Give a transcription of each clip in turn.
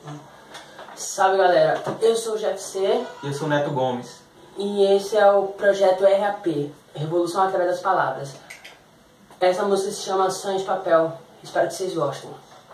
Salve galera, eu sou o GFC. Eu sou o Neto Gomes. E esse é o projeto RAP, Revolução através das Palavras. Essa música se chama Sonho de Papel, espero que vocês gostem.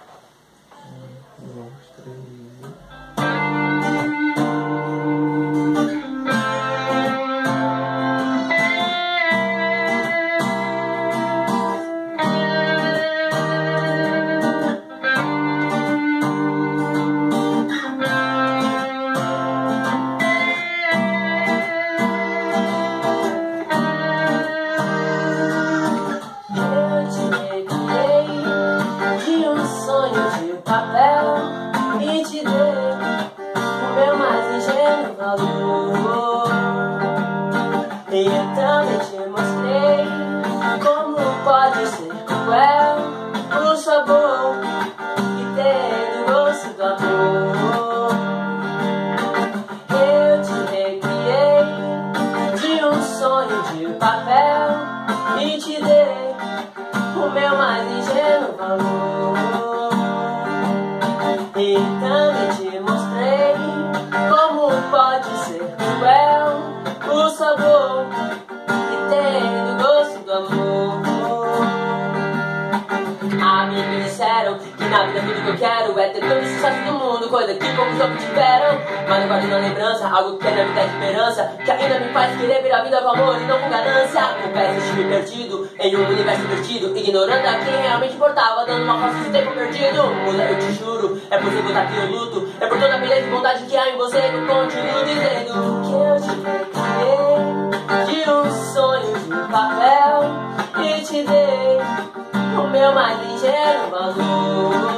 E te dei o meu mais ingênuo valor. E eu também te mostrei como pode ser cruel o sabor que tem no gosto do amor. Eu te recriei de um sonho de papel e te dei o meu mais ingênuo valor. E também te mostrei como pode ser cruel o sabor que tem do gosto do amor. Amigos disseram que na vida tudo que eu quero é ter todo o sucesso do mundo, coisa que poucos outros tiveram. Mas eu guardo na lembrança algo que na vida é esperança, que ainda me faz querer ver a vida com amor e não com ganância. Confesso, estive perdido em um universo divertido, ignorando a quem realmente importava, dando uma face de tempo perdido. Muda, eu te juro, é por você botar que eu luto, é por toda a beleza e bondade que há em você que eu continuo dizendo que eu te recriei de um sonho de papel e te dei o meu mais ingênuo valor.